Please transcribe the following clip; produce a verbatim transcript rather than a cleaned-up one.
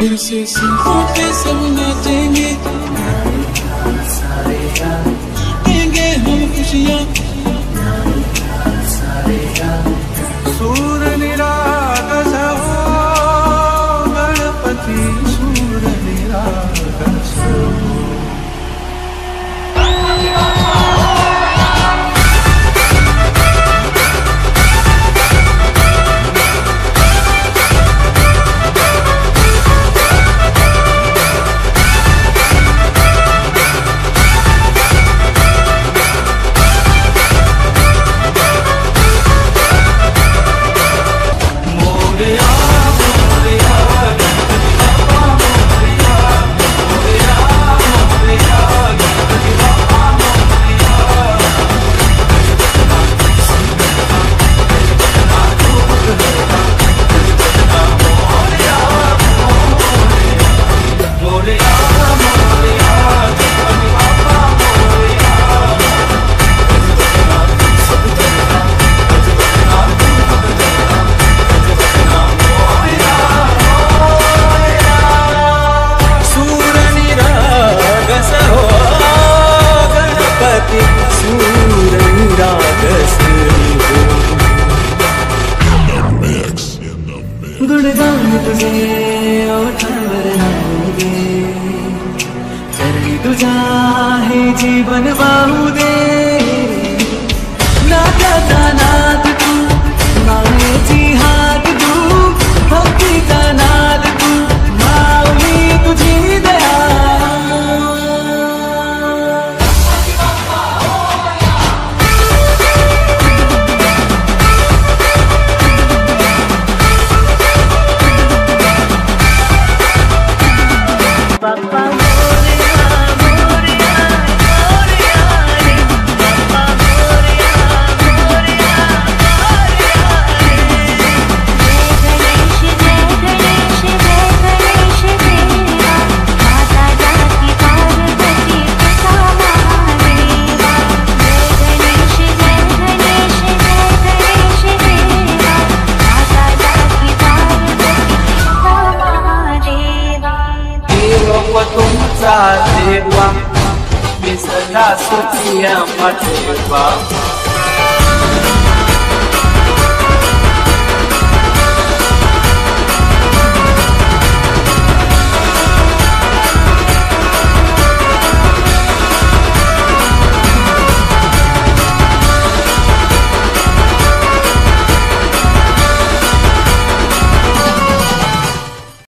फिर से सीखों पे सब नाचेंगे, देंगे हम खुशियाँ। सूर निरागस हो गणपति, सूर निरागस हो। गुणगान तुझे ओठावर लावूदे, चरणी तुझा हे जीवन वाहू दे। नात्याचा नाद तू, मायेची हात तू, भक्तीचा नाद तू, माऊली तुझी दया। तुमचा देवा, मी सदा सुखी आम्हा ठेवा।